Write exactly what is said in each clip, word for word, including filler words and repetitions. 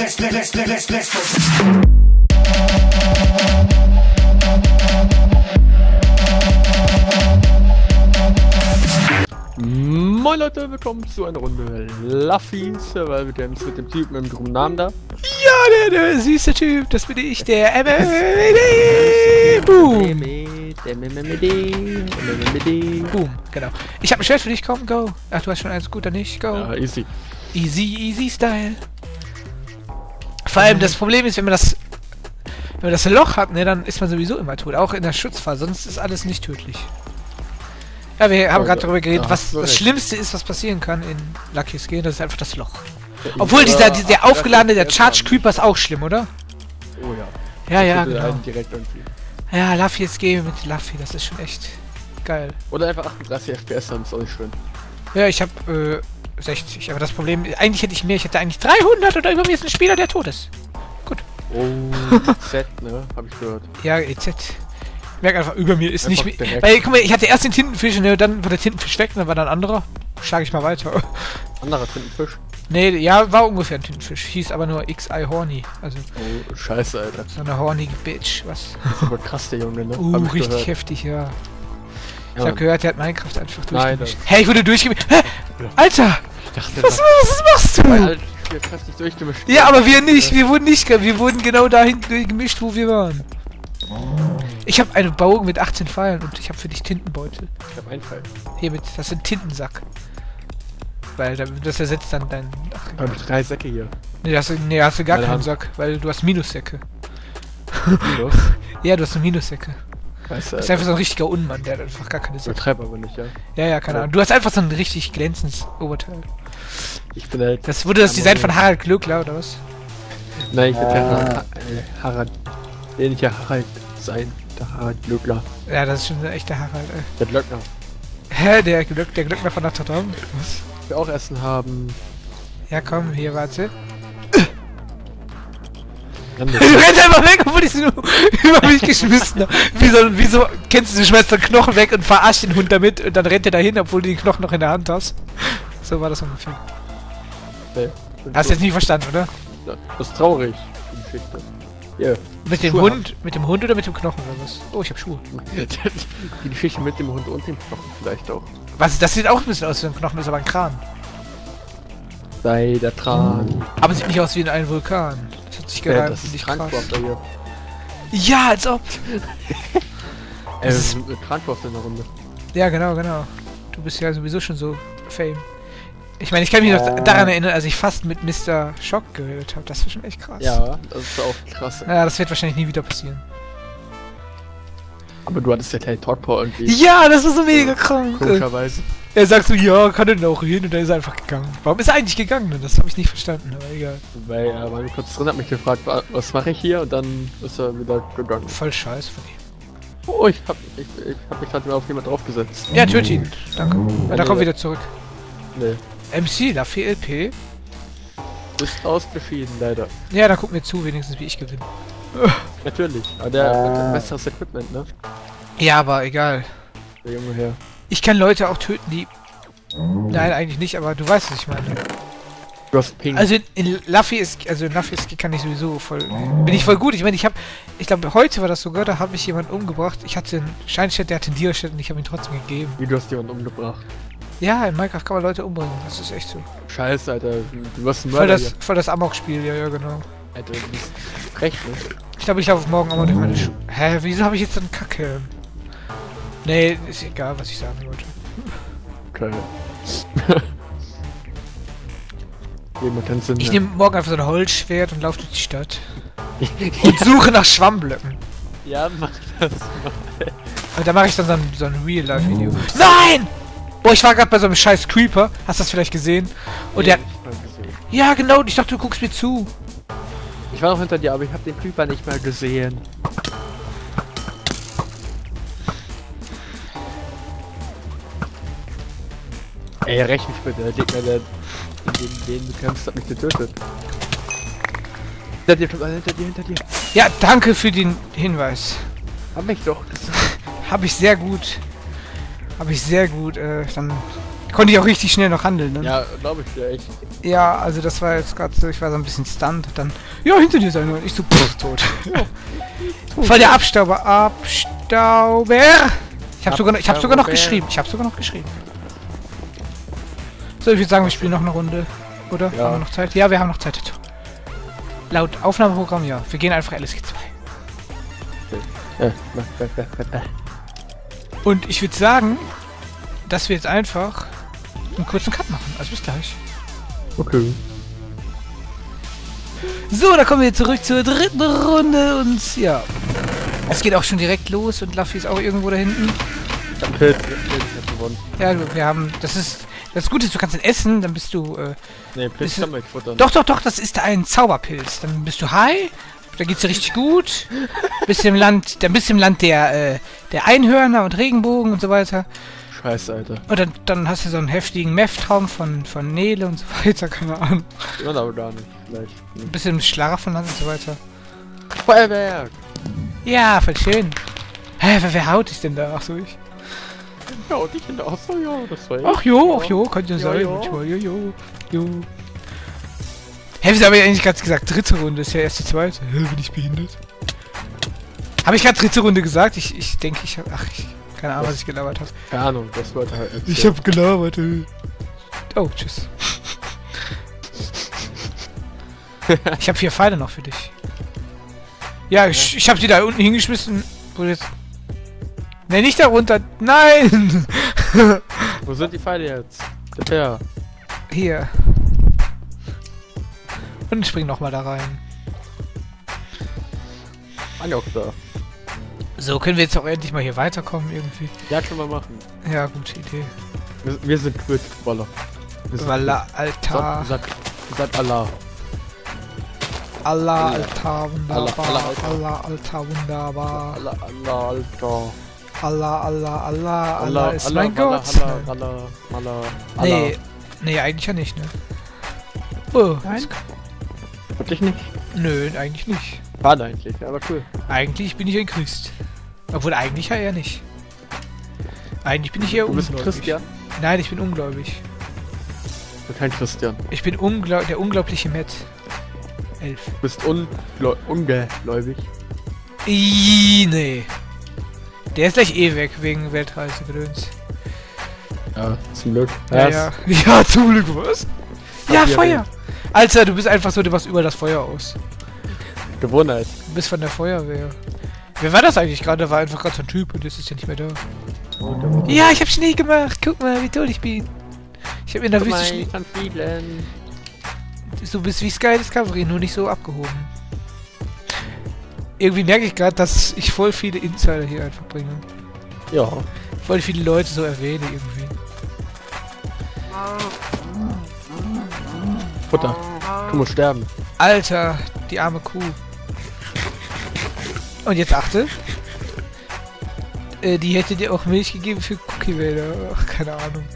let's let's let's let's let's go. Moin Leute, willkommen zu einer Runde Luffy Survival Games mit dem Typen mit dem grünen Namen da. Ja, der, der süße Typ, das bin ich, der M M D. Boom. Boom, genau. Ich habe ein Schwert für dich, komm, go. Ach, du hast schon eins, gut, dann nicht, go. Ja, easy. Easy, easy Style. Vor allem das Problem ist, wenn man das wenn man das Loch hat, ne, dann ist man sowieso immer tot, auch in der Schutzphase, sonst ist alles nicht tödlich. Ja, wir haben gerade darüber geredet, was das Schlimmste ist, was passieren kann in Lucky's Game, das ist einfach das Loch. Obwohl dieser, dieser der aufgeladene, der Charge Creeper ist auch schlimm, oder? Oh ja. Ja, ja, genau. Direkt irgendwie. Ja, Lucky's Game mit Luffy, das ist schon echt geil. Oder einfach achtunddreißig F P S, dann ist auch nicht schön. Ja, ich hab äh, sechzig, aber das Problem, eigentlich hätte ich mehr, ich hätte eigentlich dreihundert oder über mir ist ein Spieler, der tot ist. Gut. Oh, Z, ne? Hab ich gehört. Ja, E Z. Ich merke einfach, über mir ist einfach nicht mehr. direkt. Weil, guck mal, ich hatte erst den Tintenfisch, ne, dann war der Tintenfisch weg, dann war dann ein anderer. Schlage ich mal weiter. Anderer Tintenfisch? Nee, ja, war ungefähr ein Tintenfisch. Hieß aber nur X I Horny. Also. Oh, scheiße, Alter. So eine hornige Bitch, was? Das ist aber krass, der Junge, ne? Uh, hab ich richtig gehört. heftig, ja. Ich Ja, hab gehört, der hat Minecraft einfach Nein, durchgemischt. Hä, hey, ich wurde durchgemischt. Hä? Alter! Ich dachte, Was, was machst du? Alter, ich hab fast nicht durchgemischt. Ja, aber wir nicht. Wir wurden nicht. Wir wurden genau dahin gemischt, wo wir waren. Ich habe eine Bogen mit achtzehn Pfeilen und ich habe für dich Tintenbeutel. Ich hab einen Fall. Hiermit, das sind Tintensack. Weil das ersetzt dann dein. Ach, Ich hab drei Säcke hier. nee, hast du, nee, hast du gar Meine keinen Hand. Sack, weil du hast Minussäcke. Los. Ja, du hast eine Minussäcke. Weißt du, Das ist einfach so ein richtiger Unmann, der hat einfach gar keine Säcke. Übertreib aber nicht, ja. Ja, ja, keine Ja. Ahnung. Du hast einfach so ein richtig glänzendes Oberteil. Ich bin halt... Das wurde das Ja, Design aber- von Harald Glöckler, oder was? Nein, ich bin Harald... Äh, Harald... Nee, nicht Harald sein. Der Harald Glöckler. Ja, das ist schon ein echter Harald, ey. Der Glöckner. Hä, der, Glöck, der Glöckner von Notre Dame? Was? Wir auch Essen haben. Ja, komm, hier, warte. Dann Du rennst einfach weg, obwohl ich sie nur über mich geschmissen habe. Wieso, wieso kennst du, du schmeißt den Knochen weg und verarscht den Hund damit und dann rennt er dahin, obwohl du den Knochen noch in der Hand hast. So war das ungefähr. Nee, Hast du jetzt nie verstanden, oder? das ist traurig, die Geschichte. Hier. Mit dem Schuhe Hund, mit dem Hund oder mit dem Knochen oder was? Oh, ich hab Schuhe. Die Geschichte mit dem Hund und dem Knochen vielleicht auch. Was, das sieht auch ein bisschen aus wie ein Knochen, ist aber ein Kran. Sei der Tran. Aber sieht nicht aus wie ein Vulkan. Das hat sich Ja, gerade das ist nicht Krankwafter hier. Ja, als ob. Äh, Das ist- Krankwafter in der Runde. Ja, genau, genau. Du bist ja sowieso schon so Fame. Ich meine, ich kann mich noch daran erinnern, als ich fast mit Mister Shock geredet habe. Das war schon echt krass. Ja, das ist auch krass. Naja, das wird wahrscheinlich nie wieder passieren. Aber du hattest ja Teleportpower irgendwie. Ja, das war so mega krank. Komischerweise. Er sagt so, ja, kann er denn auch hin? Und er ist einfach gegangen. Warum ist er eigentlich gegangen? Das habe ich nicht verstanden, aber egal. Weil er war kurz drin, hat mich gefragt, wa- was mache ich hier? Und dann ist er wieder gegangen. Voll scheiße von ihm. Oh, ich hab, ich, ich hab mich gerade mal auf jemand draufgesetzt. Ja, töte ihn. Danke. Ja, da nee. kommt wieder zurück. Nee. M C, Luffy L P. Bist ausgeschieden, leider. Ja, dann guck mir zu, wenigstens wie ich gewinne. Natürlich. Aber der hat besseres Equipment, ne? Ja, aber egal. Der junge Herr. Ich kann Leute auch töten, die... Nein, eigentlich nicht, aber du weißt, was ich meine. Du hast Ping. Also in, in Luffy ist, also in Luffy ist, kann ich sowieso voll, bin ich voll gut. Ich meine, ich habe, ich glaube heute war das sogar, da habe ich jemanden umgebracht. Ich hatte einen Scheinschett, der hatte einen Dia-Chat und ich habe ihn trotzdem gegeben. Wie, du hast jemanden umgebracht. Ja, in Minecraft kann man Leute umbringen, das ist echt so. Scheiße, Alter. Du warst ein Voll Mörder das, hier. voll das Amok-Spiel, ja, ja, genau. Alter, du bist frech, ne? Ich glaube, ich laufe morgen auch mal durch meine Schuhe. Hä, wieso habe ich jetzt so einen Kackhelm? Nee, ist egal, was ich sagen wollte. Okay. Jemand keinen Sinn Ich mehr. nehme morgen einfach so ein Holzschwert und laufe durch die Stadt. Und suche nach Schwammblöcken. Ja, mach das mal. Und da mache ich dann so ein, so ein Real-Life-Video. Nein! Boah, ich war gerade bei so einem scheiß Creeper. Hast du das vielleicht gesehen? Und der... Nee, ich mal gesehen. Ja, genau. Ich dachte, du guckst mir zu. Ich war noch hinter dir, aber ich habe den Creeper nicht mal gesehen. Ey, räch mich bitte. Der Gegner, der den, den du kämpfst, hat mich getötet. Hinter dir, hinter dir, hinter dir. Ja, danke für den Hinweis. Hab mich doch gesagt. Habe ich sehr gut. Habe ich sehr gut äh, dann Konnte ich auch richtig schnell noch handeln, ne? Ja, glaube ich dir echt. Ja, also das war jetzt gerade so, ich war so ein bisschen stunned. Dann, ja, hinter dir sein. Und ich so, pff, tot. Ja. Voll der Abstauber. Abstauber! Ich habe sogar, ich hab sogar noch geschrieben. Ich habe sogar noch geschrieben. So, ich würde sagen, wir spielen noch eine Runde. Oder? Ja. Haben wir noch Zeit? Ja, wir haben noch Zeit dazu. Laut Aufnahmeprogramm, ja. Wir gehen einfach L S G zwei. Okay. Und ich würde sagen, dass wir jetzt einfach einen kurzen Cut machen. Also bis gleich. Okay. So, da kommen wir zurück zur dritten Runde und ja. Es geht auch schon direkt los und Luffy ist auch irgendwo da hinten. Ich hab Pilz, ich hab gewonnen. Ja, wir haben, das ist, das Gute ist, du kannst ihn essen, dann bist du, äh, Nee, Pilz bist du, kann man nicht futtern. doch, doch, doch, das ist ein Zauberpilz. Dann bist du high, da geht's dir richtig gut. Bist im Land, dann bist du im Land der, äh, der Einhörner und Regenbogen und so weiter. Scheiße, Alter. Und dann, dann hast du so einen heftigen Meth-Traum von, von Nele und so weiter, keine Ahnung. Ja, aber gar nicht, vielleicht. Ein bisschen im Schlaraffenland und so weiter. Feuerwerk! Ja, voll schön. Hä, wer, wer haut dich denn da? Ach so, ich. Ja, und ich in der Achso, ja, das war ich. Ach jo, ach jo, könnte Ja, sein. ja. Jo, jo, jo, jo. Hä, wieso habe ich eigentlich gerade gesagt, dritte Runde? Ist ja erst die zweite. Hä, bin ich behindert? Habe ich gerade dritte Runde gesagt? Ich, ich denke, ich habe... Ach, ich... Keine Ahnung, was ich gelabert habe. Keine Ahnung, das wollte halt erzählen. Ich habe gelabert, ey. Oh, tschüss. Ich habe vier Pfeile noch für dich. Ja, ich, ich habe die da unten hingeschmissen. Wo jetzt... Ne, nicht da runter. Nein! Wo sind die Pfeile jetzt? Bitte. Hier. Und spring noch mal da rein. Anjok da. So, können wir jetzt auch endlich mal hier weiterkommen irgendwie. Ja, können wir machen. Ja, gute Idee. Wir, wir sind quitt, Waller. Wir sind Walla, quitt. Alter. Sag, sag, sag Allah. Allah, Allah. Alter, wunderbar. Allah, Alter. Allah, Alter, wunderbar. Allah, Allah, Alter. Allah, Allah, Allah, Allah Allah, ist Allah, mein Allah, Gott. Allah, Allah, Allah, Allah. Nee, nee, eigentlich ja nicht, ne? Oh, Nein? Wirklich nicht? nö, eigentlich nicht. Schade eigentlich, aber cool. Eigentlich bin ich ein Christ. Obwohl, eigentlich ja eher nicht. Eigentlich bin ich eher Du bist ein ungläubig. Christian? Nein, ich bin ungläubig. Ich bin kein Christian. Ich bin unglaub der unglaubliche Matt. Elf. Du bist ungläu ungläubig. Ih, nee. Der ist gleich eh weg, wegen Weltreisegedöns. Ja, zum Glück. Ja, ja. Ja, zum Glück, was? Ja, Papier Feuer! Alter, du bist einfach so, du machst über das Feuer aus. Gewohnheit. Du bist von der Feuerwehr. Wer war das eigentlich gerade? War einfach gerade so ein Typ und jetzt ist er nicht mehr da. Ja, ich hab Schnee gemacht. Guck mal, wie toll ich bin. Ich hab in der Guck Wüste mal, Schnee. ich kann fliegen. Du bist wie Sky Discovery, nur nicht so abgehoben. Irgendwie merke ich gerade, dass ich voll viele Insider hier einfach bringe. Ja. Voll viele Leute so erwähne irgendwie. Futter. Du musst sterben. Alter, die arme Kuh. Und jetzt achte. Äh, die hätte dir auch Milch gegeben für Cookie-Wälder. Ach, keine Ahnung.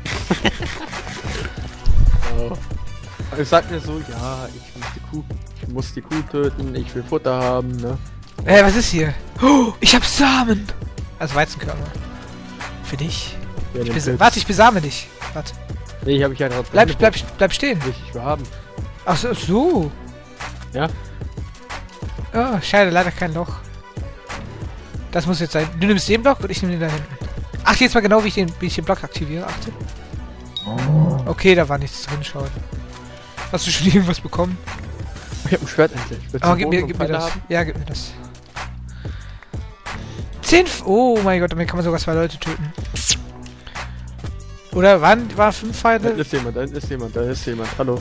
Ja. Ich sag mir so, ja, ich muss die Kuh, ich muss die Kuh töten, ich will Futter haben, ne? Äh, was ist hier? Oh, ich hab Samen! Also Weizenkörner. Für dich. Ja, Ich den bes Pilz. warte, ich besame dich. Warte. Nee, ich hab ich ja gerade. Bleib, bleib, bleib stehen. Ich will haben. Ach so, so. Ja? Oh, schade, leider kein Loch. Das muss jetzt sein. Du nimmst den Block und ich nehme den da hinten. Ach, jetzt mal genau, wie ich den, wie ich den Block aktiviere. Achte. Okay, da war nichts drin, schade. Hast du schon irgendwas bekommen? Ich hab ein Schwert endlich. Willst Oh, du gib mir, Bogen gib und mir Pfeile das. haben? Ja, gib mir das. Zehn... F oh mein Gott, damit kann man sogar zwei Leute töten. Oder waren, waren fünf Da Feinde? ist jemand, da ist jemand, da ist jemand. Hallo.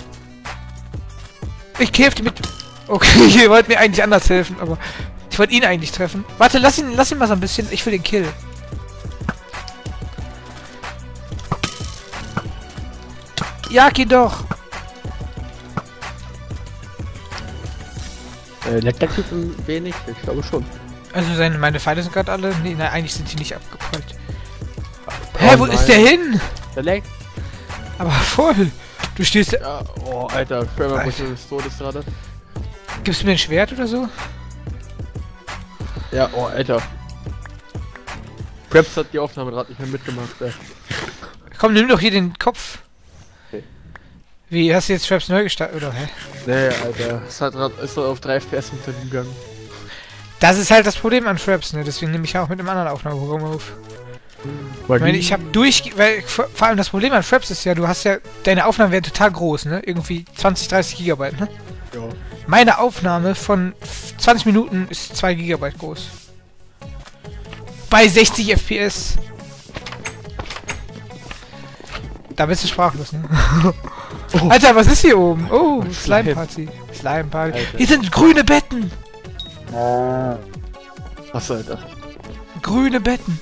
Ich kämpfte mit... Okay, ihr wollt mir eigentlich anders helfen, aber... Ich wollte ihn eigentlich treffen. Warte, lass ihn, lass ihn mal so ein bisschen. Ich will den Kill. Jag ihn doch! Äh, leckt der Typ ein wenig? Ich glaube schon. Also seine, meine Pfeile sind gerade alle... Nee, nein, eigentlich sind die nicht abgeprallt. Oh Hä, wo nein. ist der hin? Der leckt. Aber voll. Du stehst... Ja, oh, Alter, Schwärmerbrüche des Todes gerade. Gibst du mir ein Schwert oder so? Ja, oh, Alter. Preps hat die Aufnahme gerade nicht mehr mitgemacht, ey. Komm, nimm doch hier den Kopf. Okay. Wie, hast du jetzt Traps neu gestartet, oder hä? Nee, Alter. Es hat grad, ist so auf drei F P S mit dem gegangen. Das ist halt das Problem an Traps, ne? Deswegen nehme ich ja auch mit dem anderen Aufnahmeprogramm auf. Ich meine, ich habe durch... Weil vor vor allem das Problem an Traps ist ja, du hast ja... Deine Aufnahmen werden total groß, ne? Irgendwie zwanzig, dreißig Gigabyte, ne? Ja. Meine Aufnahme von zwanzig Minuten ist zwei Gigabyte groß. Bei sechzig F P S. Da bist du sprachlos, ne? Oh. Alter, was ist hier oben? Oh, Slime Party. Slime Party. Alter. Hier sind grüne Betten. Achso, Alter. Grüne Betten.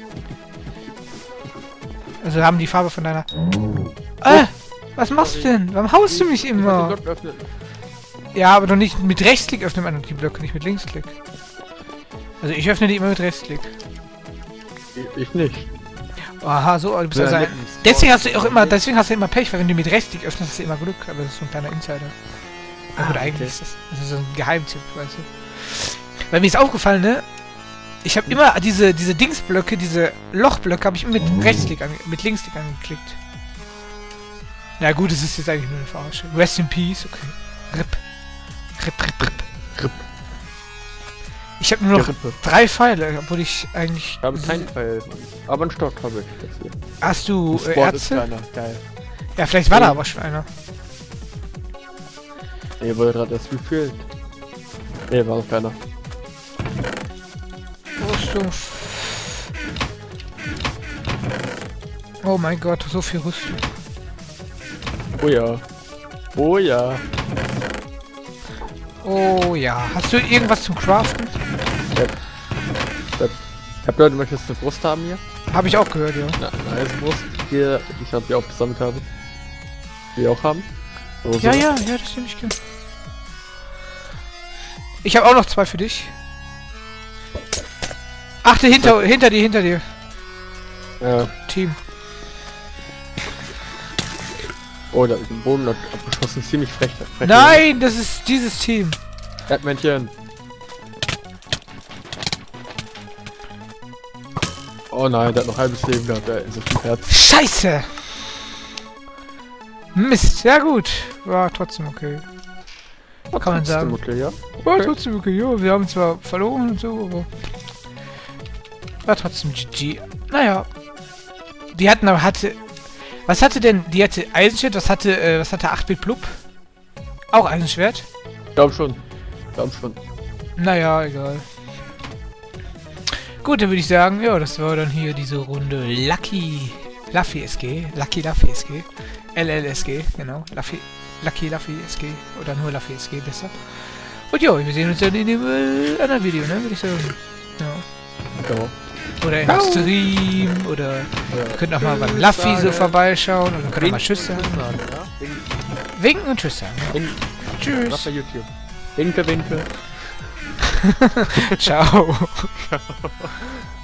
Also haben die Farbe von deiner... Äh, was machst du denn? Warum haust du mich immer? Ja, aber doch nicht mit Rechtsklick öffnen man die Blöcke, nicht mit Linksklick. Also ich öffne die immer mit Rechtsklick. Ich nicht. Aha, so, du bist also ein... Deswegen hast du auch immer, deswegen hast du immer Pech, weil wenn du mit Rechtsklick öffnest, hast du immer Glück, aber das ist so ein kleiner Insider. Ja gut, Ah, eigentlich okay. ist das, das ist so ein Geheimtipp, weißt du. Weil mir ist aufgefallen, ne? Ich habe immer diese diese Dingsblöcke, diese Lochblöcke, habe ich immer mit Rechtsklick, ange mit Linksklick angeklickt. Na gut, es ist jetzt eigentlich nur eine Verarsche. Rest in Peace, okay. Rip. Rip, rip, rip. Rip. Ich habe nur noch Rippe. drei Pfeile, obwohl ich eigentlich... Ich habe keinen Pfeil. Aber einen Stock habe ich. Das hier. Hast du äh, Sport ist Ärzte? keiner. Geil. Ja, vielleicht war da Ja. aber schon einer. Nee, wurde gerade erst gefehlt. Nee, war noch keiner. Rüstung. Oh mein Gott, so viel Rüstung. Oh ja. Oh ja. Oh ja. Hast du irgendwas zum Craften? Ich hab Leute, möchtest du eine Brust haben hier? Habe ich auch gehört, ja. Na, eine heiße Brust. Hier, ich hab die auch gesammelt habe. Die auch haben. So, Ja, so. ja, ja, das nehme ich gerne. Ich habe auch noch zwei für dich. Achte hinter, hinter dir, hinter dir. Ja. Team. Oh, da ist ein Boden ab- abgeschossen. Ziemlich frech. frech Nein, das ist dieses Team. Erdmännchen. Oh nein, der hat noch halbes Leben gehabt. Der ist so viel Herz. Scheiße. Mist. Ja gut. War trotzdem okay. Kann man sagen. Okay, ja? War Okay. trotzdem okay. Jo, wir haben zwar verloren und so, aber... War trotzdem G G. Naja. Die hatten aber, hatte... Was hatte denn... Die hatte Eisenschwert, was hatte, äh, was hatte acht Bit Blub? Auch Eisenschwert? Ich glaub schon. Ich glaub schon. Naja, egal. Gut, dann würde ich sagen, ja, das war dann hier diese Runde Lucky... Luffy S G. Lucky Luffy S G. L L S G, genau. Luffy... Lucky Luffy S G. Oder nur Luffy S G, besser. Und ja, wir sehen uns dann in dem äh, anderen Video, ne, würde ich sagen. Ja. Ja. Oder im Ciao. Stream, oder Ja. ihr könnt auch mal beim Tschüss Luffy so sagen. vorbeischauen, oder könnt auch mal Tschüss sagen. Ja? Winken und Tschüss sagen. Ja. Wink. Tschüss. Mach bei YouTube. Winke, winke. Ciao.